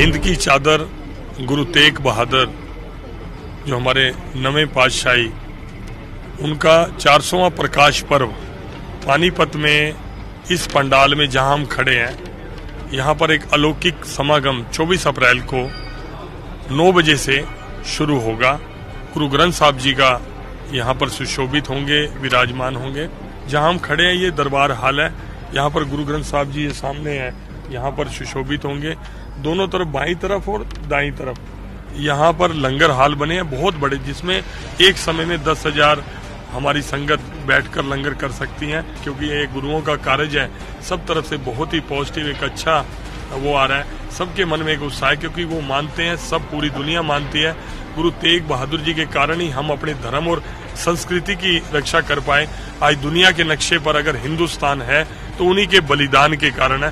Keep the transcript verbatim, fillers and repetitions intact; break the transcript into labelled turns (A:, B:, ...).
A: हिंद की चादर गुरु तेग बहादुर जो हमारे नवें पातशाही, उनका चार सौवां प्रकाश पर्व पानीपत में इस पंडाल में जहां हम खड़े हैं, यहां पर एक अलौकिक समागम चौबीस अप्रैल को नौ बजे से शुरू होगा। गुरु ग्रंथ साहब जी का यहां पर सुशोभित होंगे, विराजमान होंगे। जहां हम खड़े हैं ये दरबार हाल है, यहाँ पर गुरु ग्रंथ साहब जी ये सामने है, यहाँ पर सुशोभित होंगे। दोनों तरफ, बाईं तरफ और दाईं तरफ, यहाँ पर लंगर हाल बने हैं बहुत बड़े, जिसमें एक समय में दस हजार हमारी संगत बैठकर लंगर कर सकती है, क्योंकि ये गुरुओं का कार्य है। सब तरफ से बहुत ही पॉजिटिव एक अच्छा वो आ रहा है। सबके मन में एक उत्साह है, क्योंकि वो मानते हैं, सब पूरी दुनिया मानती है, गुरु तेग बहादुर जी के कारण ही हम अपने धर्म और संस्कृति की रक्षा कर पाए। आज दुनिया के नक्शे पर अगर हिंदुस्तान है तो उन्हीं के बलिदान के कारण है।